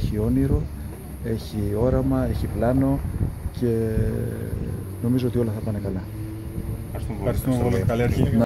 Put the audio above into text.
έχει όνειρο, έχει όραμα, έχει πλάνο και νομίζω ότι όλα θα πάνε καλά. Ευχαριστούμε πολύ. Καλή αρχή.